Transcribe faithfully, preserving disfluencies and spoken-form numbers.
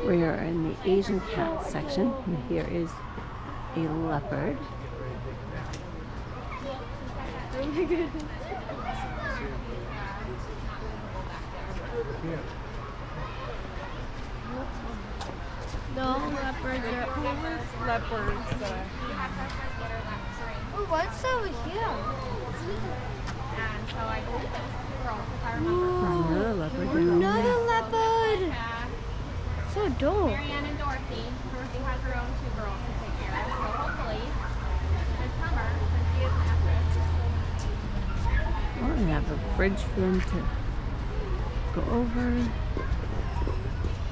We are in the Asian cat section, and here is a leopard. Oh my goodness. No leopards are always leopards. Oh, what's over here? And so I believe it was two girls, if I remember. Another leopard. Another leopard! Yeah. So adorable. Marianne and Dorothy. Dorothy has her own two girls to take care of. So hopefully this summer, since she is an actress, Oh, and have a bridge for them to go over.